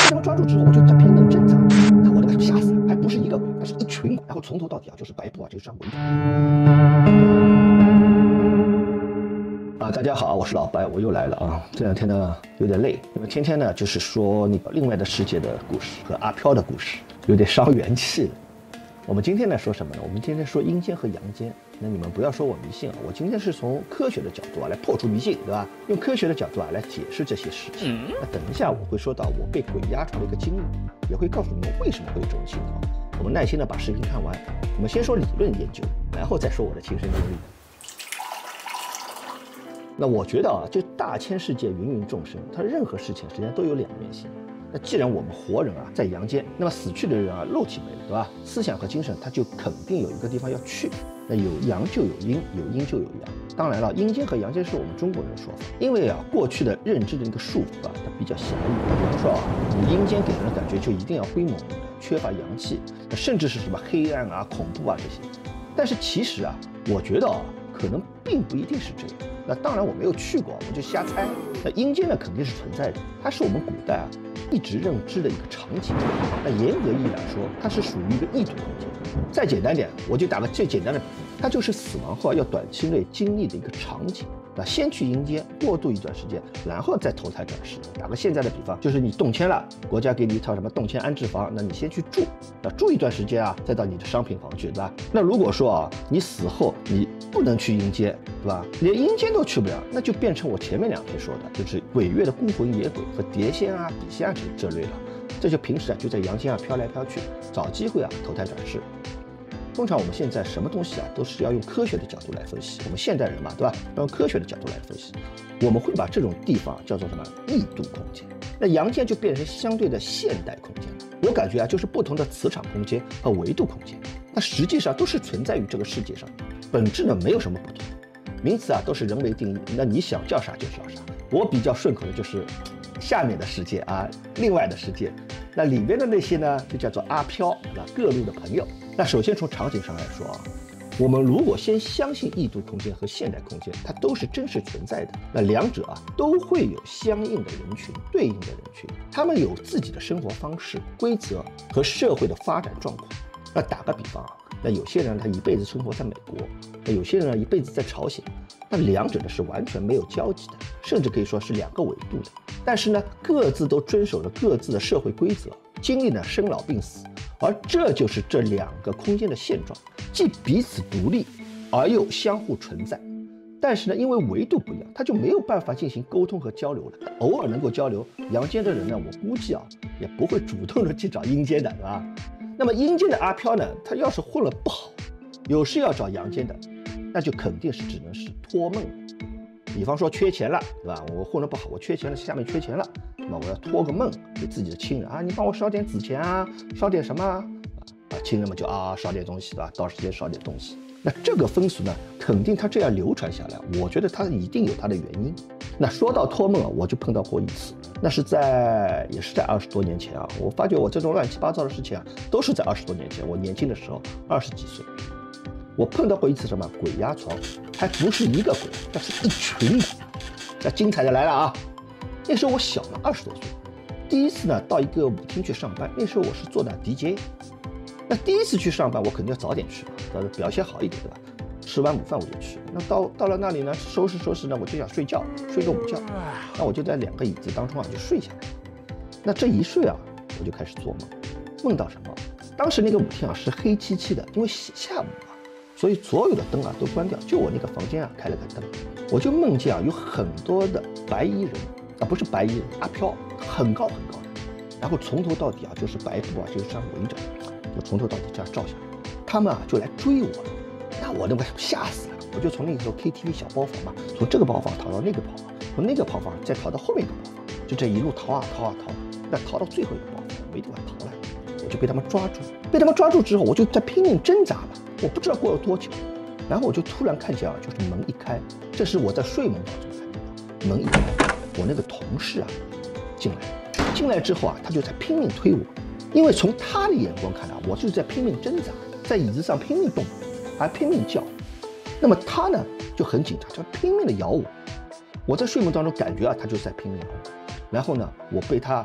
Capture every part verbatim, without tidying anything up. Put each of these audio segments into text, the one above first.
被他们抓住之后，我就在拼命挣扎，那我都快吓死了，还不是一个鬼，那是一群鬼，然后从头到底啊就是白布啊就这样围着。啊，大家好，我是老白，我又来了啊。这两天呢有点累，因为天天呢就是说那个另外的世界的故事和阿飘的故事，有点伤元气了。我们今天呢说什么呢？我们今天说阴间和阳间。那你们不要说我迷信啊，我今天是从科学的角度啊来破除迷信，对吧？用科学的角度啊来解释这些事情。那等一下我会说到我被鬼压床的一个经历，也会告诉你们为什么会有这种情况。我们耐心的把视频看完。我们先说理论研究，然后再说我的亲身经历。那我觉得啊，就大千世界芸芸众生，它任何事情实际上都有两面性。那既然我们活人啊在阳间，那么死去的人啊肉体没了，对吧？思想和精神它就肯定有一个地方要去。那有阳就有阴，有阴就有阳。当然了，阴间和阳间是我们中国人的说法，因为啊过去的认知的一个束缚啊，它比较狭义。比方说啊，你阴间给人的感觉就一定要灰蒙蒙的，缺乏阳气，那甚至是什么黑暗啊、恐怖啊这些。但是其实啊，我觉得啊，可能并不一定是这样。那当然我没有去过，我就瞎猜。那阴间呢肯定是存在的，它是我们古代啊一直认知的一个场景。那严格意义来说，它是属于一个异度空间。再简单点，我就打个最简单的比方，它就是死亡后要短期内经历的一个场景。那先去阴间过渡一段时间，然后再投胎转世。打个现在的比方，就是你动迁了，国家给你一套什么动迁安置房，那你先去住，那住一段时间啊，再到你的商品房去，对吧？那如果说啊，你死后你不能去阴间，对吧？连阴间都去不了，那就变成我前面两天说的，就是鬼月的孤魂野鬼和碟仙啊、笔仙啊这类了。这就平时啊就在阳间啊飘来飘去，找机会啊投胎转世。通常我们现在什么东西啊，都是要用科学的角度来分析。我们现代人嘛，对吧？要用科学的角度来分析。我们会把这种地方叫做什么异度空间。那阳间就变成相对的现代空间了。我感觉啊，就是不同的磁场空间和维度空间，那实际上都是存在于这个世界上，本质呢没有什么不同。名词啊都是人为定义，那你想叫啥就叫啥。我比较顺口的就是下面的世界啊，另外的世界。那里面的那些呢，就叫做阿飘，对吧？各路的朋友。那首先从场景上来说啊，我们如果先相信异度空间和现代空间，它都是真实存在的，那两者啊都会有相应的人群，对应的人群，他们有自己的生活方式、规则和社会的发展状况。那打个比方啊，那有些人他一辈子生活在美国，那有些人呢一辈子在朝鲜，那两者呢是完全没有交集的，甚至可以说是两个维度的。但是呢，各自都遵守着各自的社会规则，经历了生老病死。而这就是这两个空间的现状，既彼此独立，而又相互存在。但是呢，因为维度不一样，它就没有办法进行沟通和交流了。偶尔能够交流，阳间的人呢，我估计啊，也不会主动的去找阴间的，对吧？那么阴间的阿飘呢，他要是混了不好，有事要找阳间的，那就肯定是只能是托梦了。比方说缺钱了，对吧？我混得不好，我缺钱了，下面缺钱了，那么我要托个梦给自己的亲人啊，你帮我烧点纸钱啊，烧点什么啊？啊，亲人们就啊烧点东西，对吧？到时间烧点东西。那这个风俗呢，肯定它这样流传下来，我觉得它一定有它的原因。那说到托梦啊，我就碰到过一次，那是在也是在二十多年前啊。我发觉我这种乱七八糟的事情啊，都是在二十多年前，我年轻的时候，二十几岁。我碰到过一次什么鬼压床，还不是一个鬼，那是一群鬼。那精彩的来了啊！那时候我小嘛，二十多岁，第一次呢到一个舞厅去上班。那时候我是做的 D J， 那第一次去上班，我肯定要早点去，表现好一点，对吧？吃完午饭我就去。那到到了那里呢，收拾收拾呢，我就想睡觉，睡个午觉。那我就在两个椅子当中啊就睡下来。那这一睡啊，我就开始做梦，梦到什么？当时那个舞厅啊是黑漆漆的，因为下午啊。所以所有的灯啊都关掉，就我那个房间啊开了个灯，我就梦见啊有很多的白衣人啊，不是白衣人，阿飘，很高很高的，然后从头到底啊就是白布啊，就是这样围着，就从头到底这样照下来，他们啊就来追我了，那我那个吓死了，我就从那个时候 K T V 小包房嘛，从这个包房逃到那个包房，从那个包房再逃到后面一个包房，就这一路逃啊逃啊逃，那逃到最后一个包房没地方逃了，我就被他们抓住，被他们抓住之后，我就在拼命挣扎了。我不知道过了多久，然后我就突然看见啊，就是门一开，这是我在睡梦当中看见的。门一开，我那个同事啊进来，进来之后啊，他就在拼命推我，因为从他的眼光看啊，我就是在拼命挣扎，在椅子上拼命动，还拼命叫。那么他呢就很紧张，就拼命的咬我。我在睡梦当中感觉啊，他就在拼命咬我。然后呢，我被他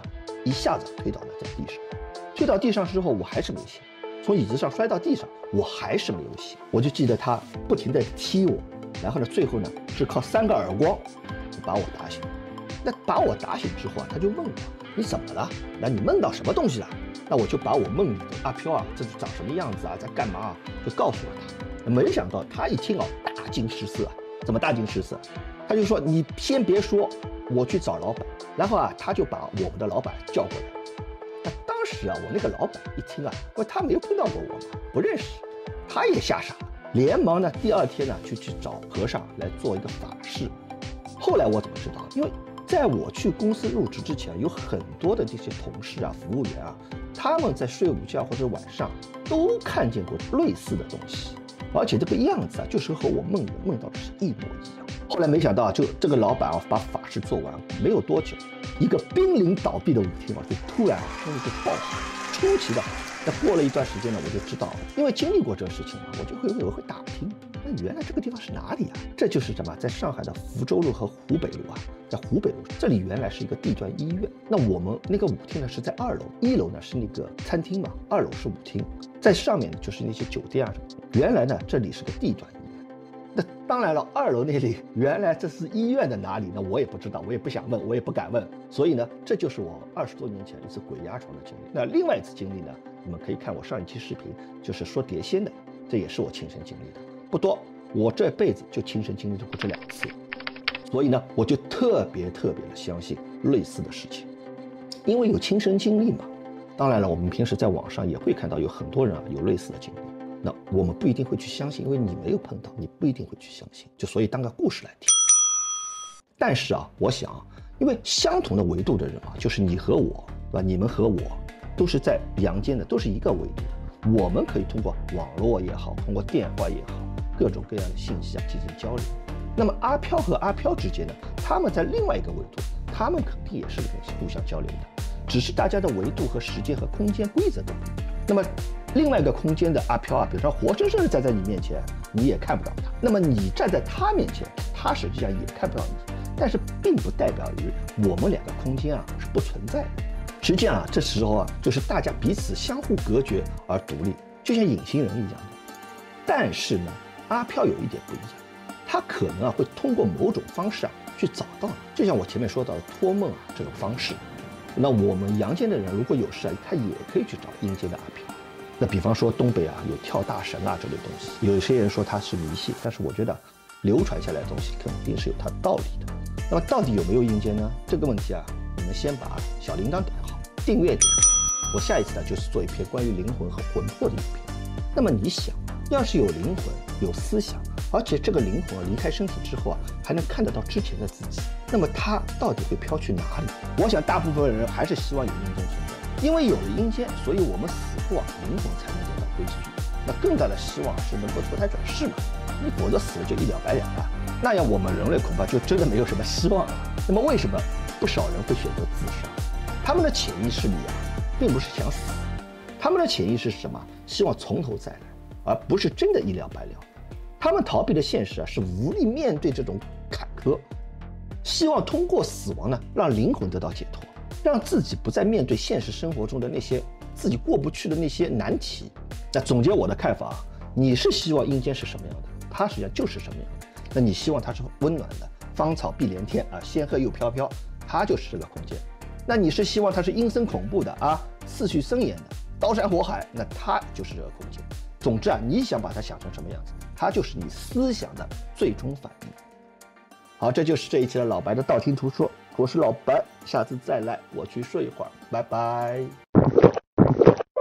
一下子推倒了在地上。推倒地上之后，我还是没醒。从椅子上摔到地上，我还是没有醒。我就记得他不停地踢我，然后呢，最后呢是靠三个耳光把我打醒。那把我打醒之后啊，他就问我：“你怎么了？那你梦到什么东西了？”那我就把我梦里的阿飘啊，这是长什么样子啊，在干嘛啊，就告诉了他。没想到他一听啊，大惊失色啊！怎么大惊失色？他就说：“你先别说，我去找老板。”然后啊，他就把我们的老板叫过来。那当时啊，我那个老板一听啊，因为他没有碰到过我嘛，不认识，他也吓傻了，连忙呢，第二天呢就去找和尚来做一个法事。后来我怎么知道？因为在我去公司入职之前，有很多的这些同事啊、服务员啊，他们在睡午觉或者晚上都看见过类似的东西，而且这个样子啊，就是和我梦里梦到的是一模一样。后来没想到啊，就这个老板啊，把法事做完没有多久，一个濒临倒闭的舞厅啊，就突然生了一个爆发，出奇的。那过了一段时间呢，我就知道了，因为经历过这个事情嘛，我就会我会打听，那原来这个地方是哪里啊？这就是什么，在上海的福州路和湖北路啊，在湖北路这里原来是一个地段医院。那我们那个舞厅呢是在二楼，一楼呢是那个餐厅嘛，二楼是舞厅，在上面呢就是那些酒店啊什么的。原来呢这里是个地段医院。那当然了，二楼那里原来这是医院的哪里呢？我也不知道，我也不想问，我也不敢问。所以呢，这就是我二十多年前一次鬼压床的经历。那另外一次经历呢，你们可以看我上一期视频，就是说碟仙的，这也是我亲身经历的，不多，我这辈子就亲身经历过这两次。所以呢，我就特别特别的相信类似的事情，因为有亲身经历嘛。当然了，我们平时在网上也会看到有很多人啊有类似的经历。那我们不一定会去相信，因为你没有碰到，你不一定会去相信，就所以当个故事来听。但是啊，我想，因为相同的维度的人啊，就是你和我，对吧？你们和我都是在阳间的，都是一个维度的。我们可以通过网络也好，通过电话也好，各种各样的信息啊进行交流。那么阿飘和阿飘之间呢，他们在另外一个维度，他们肯定也是互相交流的，只是大家的维度和时间和空间规则都不一样。那么另外一个空间的阿飘啊，比如说活生生的站在你面前，你也看不到他。那么你站在他面前，他实际上也看不到你。但是并不代表于我们两个空间啊是不存在的。实际上啊，这时候啊，就是大家彼此相互隔绝而独立，就像隐形人一样的。但是呢，阿飘有一点不一样，他可能啊会通过某种方式啊去找到你，就像我前面说到的托梦啊这种方式。那我们阳间的人如果有事啊，他也可以去找阴间的阿飘。那比方说东北啊有跳大神啊这类东西，有些人说它是迷信，但是我觉得流传下来的东西肯定是有它道理的。那么到底有没有阴间呢？这个问题啊，你们先把小铃铛点好，订阅点好。我下一次呢就是做一篇关于灵魂和魂魄的影片。那么你想，要是有灵魂、有思想，而且这个灵魂离开身体之后啊，还能看得到之前的自己，那么它到底会飘去哪里？我想大部分人还是希望有阴间存在，因为有了阴间，所以我们死后啊，灵魂才能得到归宿。那更大的希望是能够投胎转世嘛，你否则死了就一了百了了，那样我们人类恐怕就真的没有什么希望了。那么为什么不少人会选择自杀？他们的潜意识里啊，并不是想死，他们的潜意识是什么？希望从头再来，而不是真的一了百了。他们逃避的现实啊，是无力面对这种坎坷，希望通过死亡呢，让灵魂得到解脱，让自己不再面对现实生活中的那些自己过不去的那些难题。那总结我的看法，你是希望阴间是什么样的？它实际上就是什么样的。那你希望它是温暖的，芳草碧连天啊，仙鹤又飘飘，它就是这个空间。那你是希望它是阴森恐怖的啊，次序森严的，刀山火海，那它就是这个空间。总之啊，你想把它想成什么样子，它就是你思想的最终反应。好，这就是这一期的老白的道听途说，我是老白，下次再来，我去睡一会儿，拜拜。